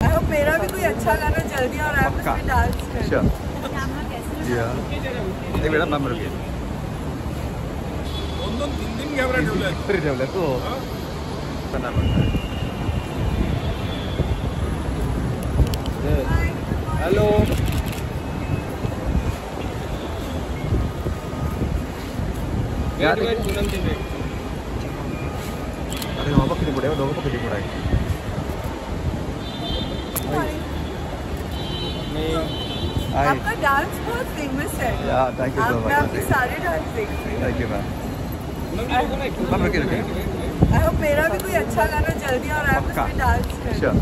I hope मेरा भी कोई अच्छा गाना जल्दी और आप उसमें डांस करें। श्योर कैमरा कैसे या एक मिनट मैम रुकिए दोन तीन कॅमेरा ठेवलं तो पता पडता हॅलो अरे वहाँ पर कितनी बुढ़े हो, लोगों को कितनी बुढ़ाई आपका डांस बहुत फेमस है। थैंक यू सो मैं आपके मच सारे डांस देखती हूँ। थैंक यू मैम मैम रुकिए रुकिए आई होप मेरा भी कोई अच्छा गाना जल्दी और आप पक्का। उसमें डांस करें। श्योर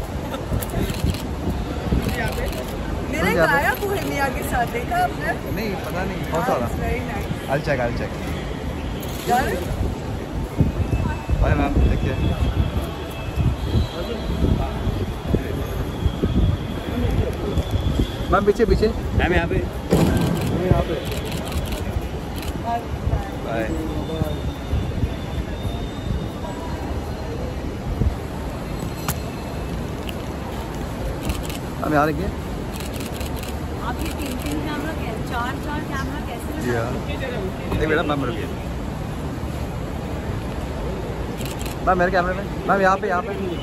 मेरा गाया बोहेमिया के साथ देखा आपने? नहीं पता नहीं कौन सा वाला वेरी नाइस। I'll check यार बाय मैम देखिए मैम पीछे पीछे मैम यहाँ पे बाय हम यहाँ देखिए आप ये 3 कैमरा कैसे 4 कैमरा कैसे जी हाँ एक मिनट मैम रुकिए मैम मेरे कैमरे में मैम यहाँ पे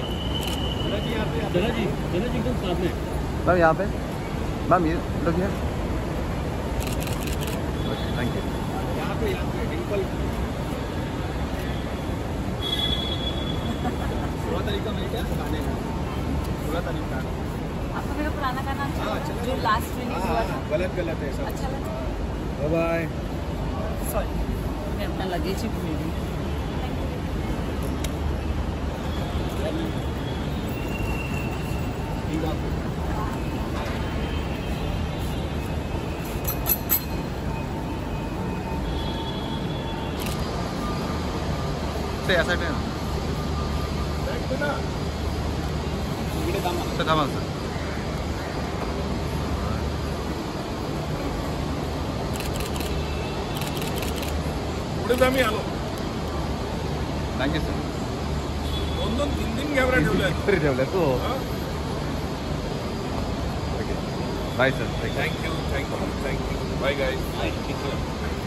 मैम यहाँ पे मैम ये रुकिए थैंक यू पूरा तरीका मिल गया गाने का पूरा तरीका आपको मेरा पुराना गाना अच्छा लगा? जो लास्ट रिलीज हुआ था गलत गलत है सब अच्छा लगा? बाय बाय सॉरी मैं अपना लगेज ही भूल गई। ऐसा नहीं सर थांबा सर पुढे आम्ही आलो थँक्यू सर दोन तीन कॅमेरा ठेवलं तो bye sir thank you bye guys